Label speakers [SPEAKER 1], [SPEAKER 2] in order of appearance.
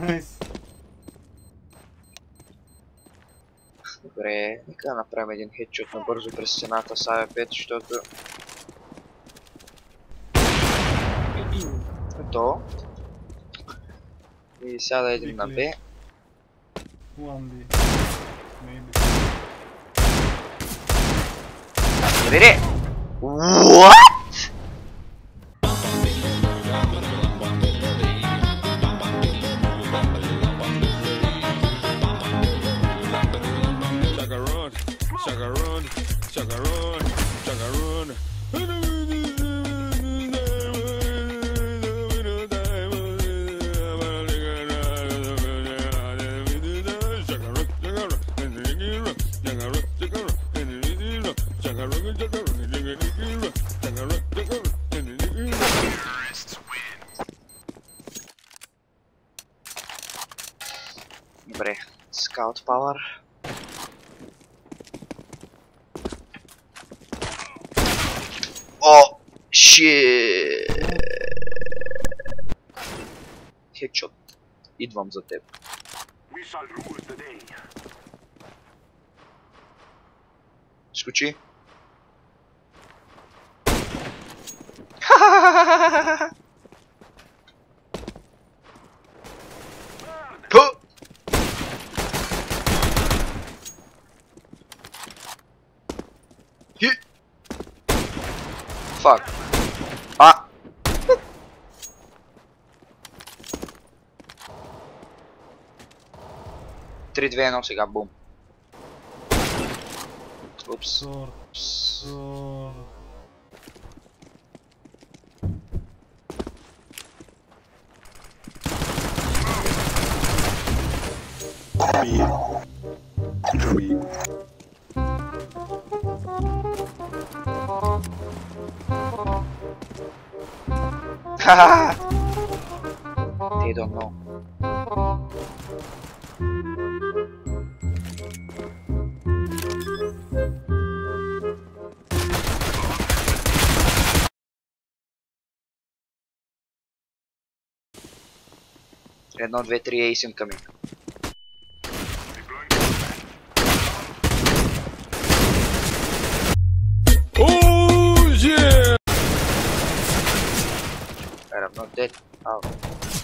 [SPEAKER 1] Найс.
[SPEAKER 2] Добре, нека да направим един хедшот набързо през стената с АВ5, защото... Ето. И сяда един на Б.
[SPEAKER 1] 1B. Maybe.
[SPEAKER 2] Добре! What?
[SPEAKER 3] Chacarone, chacarone, chacarone.
[SPEAKER 2] Добре, скаут пауър. О, шит! Хедшот. Идвам за теб. Скочи. Фак. А! 3-2-1 сега, бум. Упс.
[SPEAKER 1] Сор.
[SPEAKER 2] Haha! They don't know. Едно, две, три, Ace incoming.
[SPEAKER 3] Oh yeah!
[SPEAKER 2] I'm not dead. Oh.